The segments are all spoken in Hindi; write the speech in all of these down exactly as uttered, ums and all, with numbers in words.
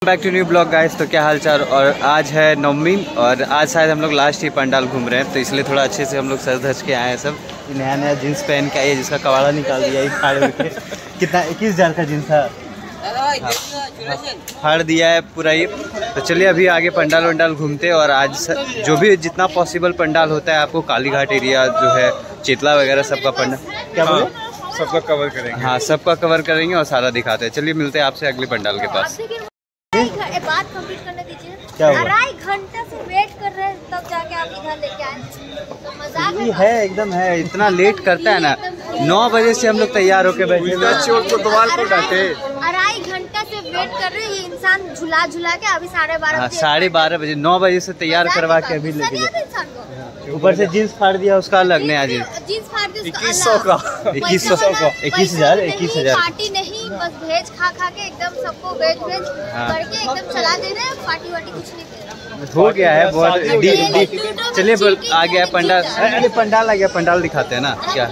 Back to new blog guys. तो क्या हालचाल। और आज है नवमी और आज शायद हम लोग लास्ट ही पंडाल घूम रहे हैं, तो इसलिए थोड़ा अच्छे से हम लोग सज धज के आए हैं। सब नया नया जीन्स पहन के आए, जिसका कवाड़ा निकाल दिया एक फाड़ के। कितना इक्कीस हज़ार का जीन्स था, फाड़ दिया है पूरा ही। तो चलिए अभी आगे पंडाल वंडाल घूमते हैं। और आज जो भी जितना पॉसिबल पंडाल होता है, आपको कालीघाट एरिया जो है, चेतला वगैरह सबका पंडाल क्या बोले सबका कवर करेंगे। हाँ, सबका कवर करेंगे और सारा दिखाते हैं। चलिए मिलते हैं आपसे अगले पंडाल के पास। बात कंप्लीट करने दीजिए। क्या हुआ? अढ़ाई घंटा से वेट कर रहे हैं, तब जाके आप इधर लेके आए। तो मजाक ये है, एकदम है। इतना लेट करता है ना। नौ बजे से हम लोग तैयार होके बैठे हैं। चोर को दीवार को डांटे। अढ़ाई घंटा से वेट कर रहे हैं ये इंसान, झुला झुला के अभी साढ़े बारह हाँ, साढ़े बारह बजे नौ बजे से तैयार करवा के अभी लेके गए। ऊपर से जीन्स फाड़ दिया, उसका अलग नया जीन्स जीन्स फाड़ दिया, इक्कीस सौ का इक्कीस सौ का इक्कीस हजार इक्कीस हजार पार्टी नहीं, बस भेज खा खा के एकदम सबको वेज वेज करके एकदम चला दे रहे हैं। पार्टी वार्टी कुछ नहीं दे रहा, हो गया है बहुत। चलिए आ गया पंडाल। अरे पंडाल आ गया, पंडाल दिखाते हैं ना क्या।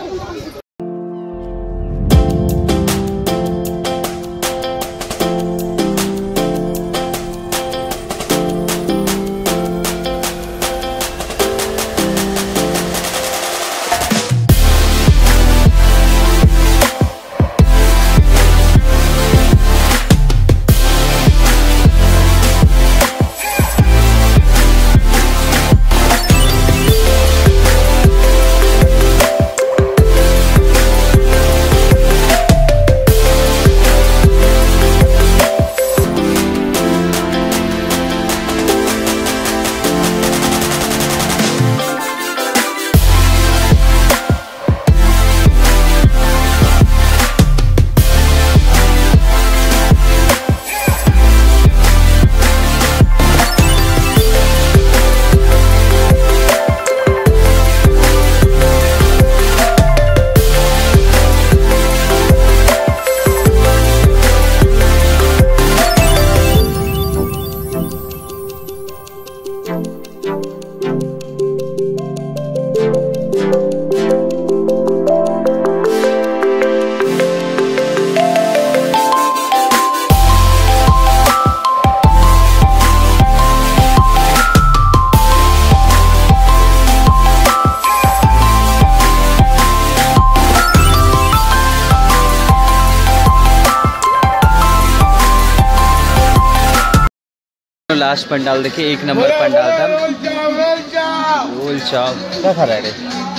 लास्ट पंडाल देखिए, एक नंबर पंडाल था। बोल चाव क्या खा रहा है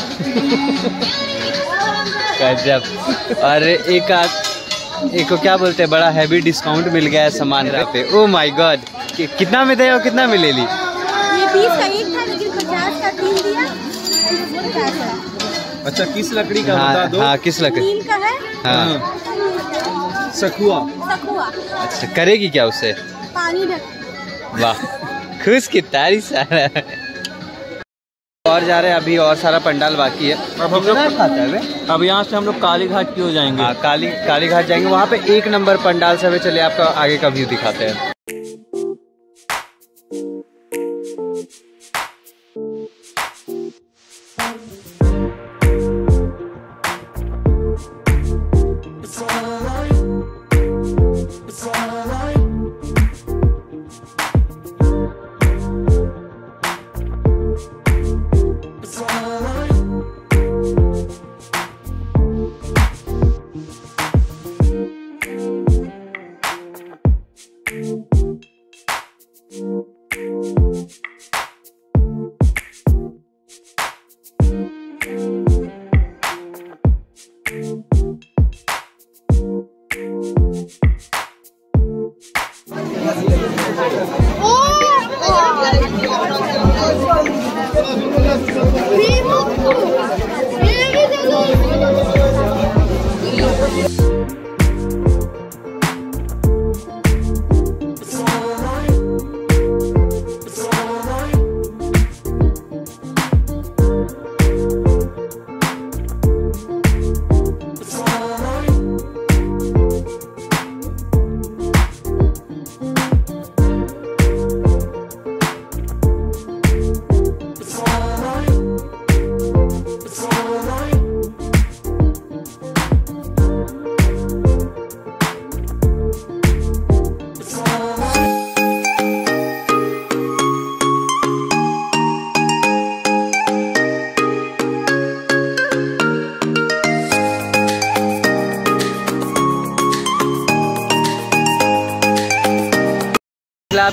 गजब। और एक एक को क्या बोलते हैं, बड़ा हैवी डिस्काउंट मिल गया है सामान पे। ओ माय गॉड, कि, कितना में दे और कितना में ले ली? ये बीस का एक था, लेकिन पचास का तीन दिया। अच्छा, किस लकड़ी का? हाँ, बता दो। हाँ, किस लकड़ी नीम का है। हाँ, सखुआ। सखुआ। अच्छा, करेगी क्या उससे? पानी ढक। वाह, खुश की तारीफ सारा। और जा रहे हैं, अभी और सारा पंडाल बाकी है। अब हम लोग खाता है। अब यहाँ से हम लोग कालीघाट की हो जाएंगे। हाँ, काली कालीघाट जाएंगे। वहाँ पे एक नंबर पंडाल सब है। चलिए आपका आगे का व्यू दिखाते हैं।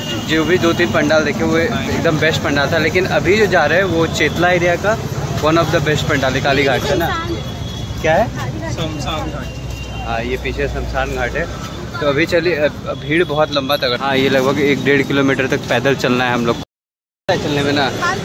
जो भी दो तीन पंडाल देखे वो एकदम बेस्ट पंडाल था, लेकिन अभी जो जा रहे हैं वो चेतला एरिया का one of the best pandal है, काली घाट का ना। क्या है? शमशान घाट। हाँ, ये पीछे शमशान घाट है। तो अभी चलिए, भीड़ बहुत लंबा तक। हाँ, ये लगभग एक डेढ़ किलोमीटर तक पैदल चलना है हम लोग चलने में ना।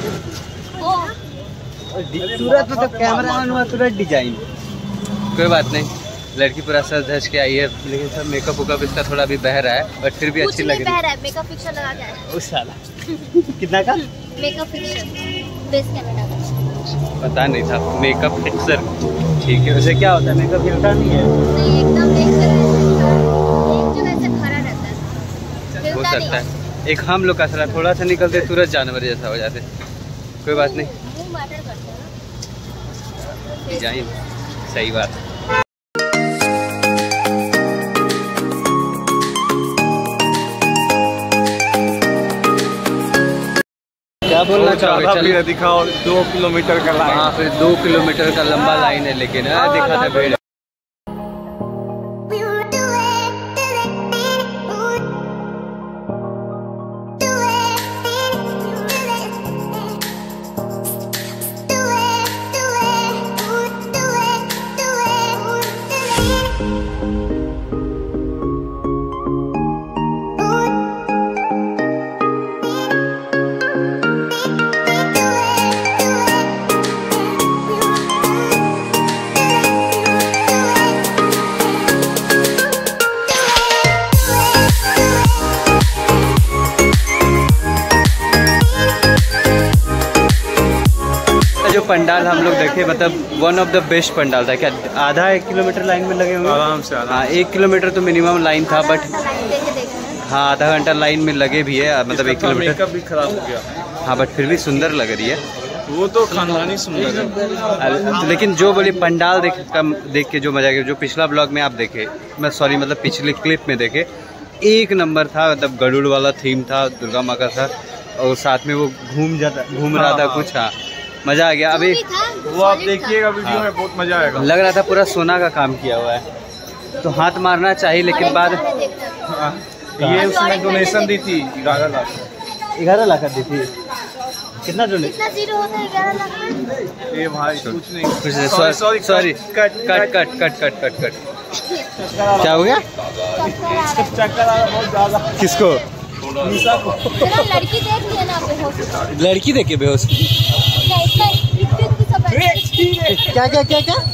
तुरंत मतलब कैमरा ऑन हुआ तुरंत डिजाइन। कोई बात नहीं, लड़की पूरा सज धज के आई है, लेकिन सब मेकअप वेकअप इसका थोड़ा भी बह रहा है, बट फिर भी अच्छी लग रही है। मेकअप फिक्सर लगा के आया उस साला कितना का मेकअप फिक्सर बेस कैमरा का पता नहीं था। मेकअप फिक्सर ठीक है, वैसे क्या होता है? मेकअप हिलता नहीं है? नहीं, एकदम एक जगह से खड़ा रहता है। हो सकता है एक हम लोग का सरा थोड़ा सा निकलते तुरंत जानवर जैसा हो जाते। कोई बात नहीं, मुंह मैटर करता है ना डिजाइन। सही बात। क्या बोलना चाहोगे? चलिए दिखाओ, दो किलोमीटर का लाइन। हाँ, फिर दो किलोमीटर का लंबा लाइन है, लेकिन दिखा था भीड़। जो पंडाल हम लोग देखे, मतलब one of the best pandal था। क्या आधा एक किलोमीटर लाइन में लगे होंगे? आराम से। हाँ, एक किलोमीटर तो मिनिमम लाइन था, बट हाँ आधा घंटा लाइन में लगे भी है, मतलब एक किलोमीटर। मेकअप भी खराब हो गया। हाँ, बट फिर भी सुंदर लग रही है वो तो खानदानी सुंदर है। लेकिन जो बोले पंडाल देख कम देख के जो मजा गया, जो पिछला ब्लॉग में आप देखे, मैं सॉरी मतलब पिछले क्लिप में देखे, एक नंबर था। मतलब गरुड़ वाला थीम था, दुर्गा माँ का था, और साथ में वो घूम जाता घूम रहा था कुछ। हाँ, मजा आ गया। अभी वो आप देखिएगा वीडियो में, बहुत मजा आएगा। लग रहा था पूरा सोना का काम किया हुआ है, तो हाथ मारना चाहिए, लेकिन बाद ये उसने डोनेशन दी थी ग्यारह लाख ग्यारह लाख दी थी। कितना डोनेशन? कितना जीरो होता है ग्यारह लाख में? ये भाई कुछ नहीं, कुछ नहीं। Sorry sorry sorry cut cut cut cut cut cut cut क्या हो गया? चक्कर आ रहा बहुत ज्यादा। किसको? निशा को। तेरा लड़की देख लिया ना बेहोश। लड़की देख के बेहोश? क्या इतना इतने सब क्या क्या क्या क्या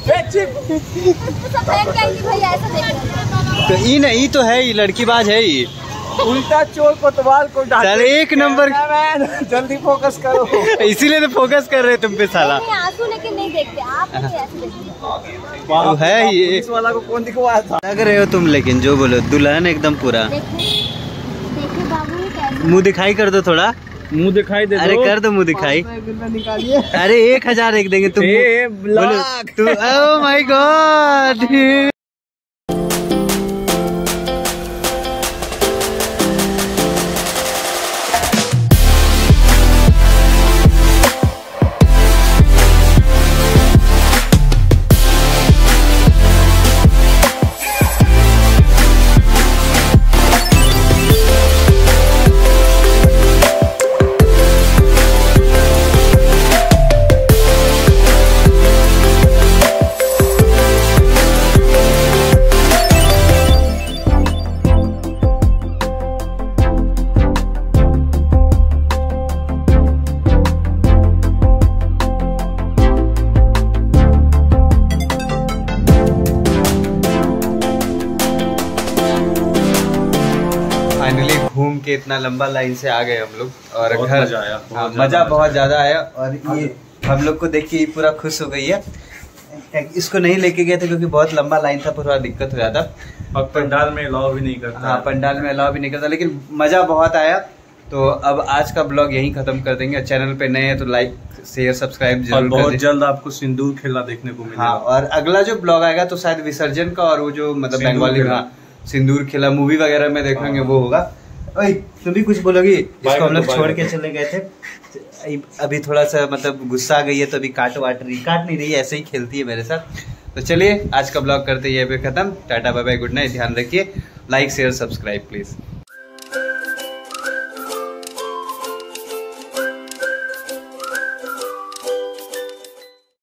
सब है क्या कि भैया ऐसा देख रहे हैं? तो ई नहीं तो है, ये लड़कीबाज है ही। उल्टा चोर कोतवाल को डांटे। चल एक नंबर। जल्दी फोकस करो। इसीलिए तो फोकस कर रहे तुम पे साला। नहीं, आंसू लेके नहीं देखते आप, कैसे ऐसे देखते वो है ये। पुलिस वाला को कौन दिखवाया था? लग रहे हो तुम, लेकिन जो बोलो दुल्हन एकदम पूरा। देखिए देखिए बाबू कैसे मुंह दिखाई कर दो थोड़ा। मुंह दिखाई दे दो। अरे कर दो मुंह दिखाई। निकालिए। अरे एक हजार एक देंगे तुम। ए, बोलो लाख। तू। Oh my God. फाइनली घूम के इतना लंबा लाइन से आ गए हम लोग, और बहुत घर मजा आया, बहुत हाँ, ज्यादा मजा मजा बहुत ज्यादा आया। और ये हम लोग को देख के पूरा खुश हो गई है। इसको नहीं लेके गए थे क्योंकि बहुत लंबा लाइन था, पूरा दिक्कत हो जाता। और पंडाल में अलाउ भी नहीं करता। हाँ, पंडाल में अलाउ भी नहीं करता, लेकिन मजा बहुत आया। तो अब आज का ब्लॉग यहीं खत्म कर देंगे। चैनल पे नए हैं तो लाइक शेयर सब्सक्राइब और जरूर कर बहुत दें। जल्द आपको सिंदूर खेला देखने को मिलेगा। हाँ, और अगला जो ब्लॉग आएगा तो शायद विसर्जन का, और वो जो मतलब सिंदूर बंगाली खेला। हाँ सिंदूर खेला मूवी वगैरह में देखेंगे वो होगा। ओए तुम भी कुछ बोलोगी? इसको हम लोग छोड़ के चले गए थे, अभी थोड़ा सा मतलब गुस्सा आ गई है, तो अभी काट वाट रही काट नहीं रही है, ऐसे ही खेलती है मेरे साथ। तो चलिए आज का ब्लॉग करते हैं ये पे खत्म। Tata bye bye, good night, ध्यान रखिए, लाइक शेयर सब्सक्राइब प्लीज।